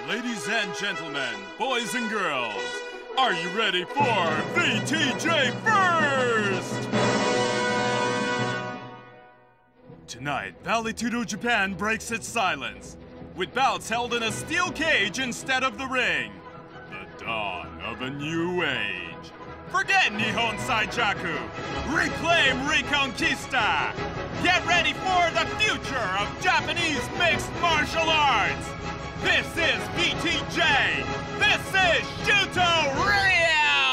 Ladies and gentlemen, boys and girls, are you ready for VTJ First? Tonight, Vale Tudo Japan breaks its silence, with bouts held in a steel cage instead of the ring. The dawn of a new age. Forget Nihon Saijaku. Reclaim Reconquista. Get ready for the future of Japanese mixed martial arts. This is VTJ. This is Shuto Real.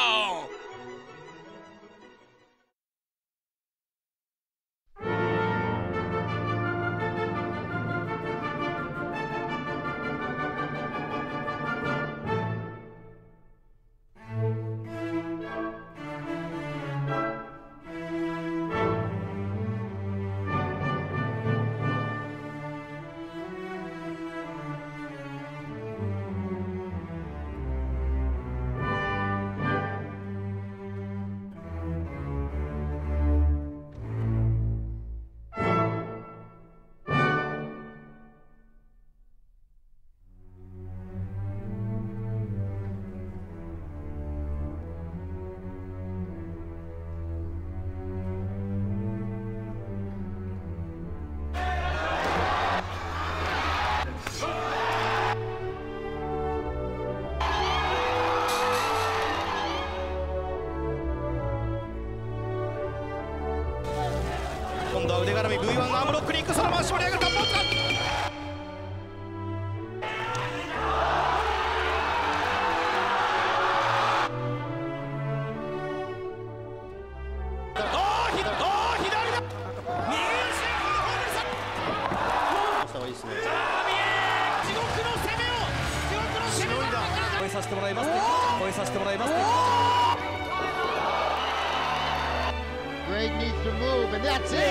今度は腕絡み V1 アームロックに行く、そのまま絞り上げるか、ポーズか。させてもらいます。超えさせてもらいます。Greg needs to move, and that's it.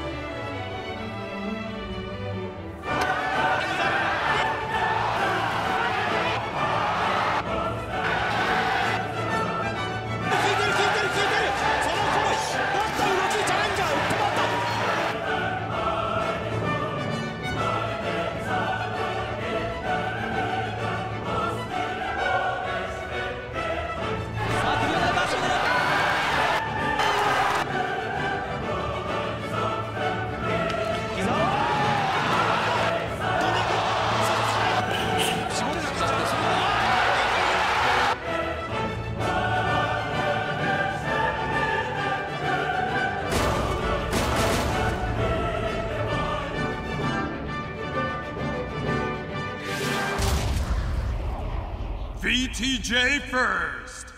VTJ First.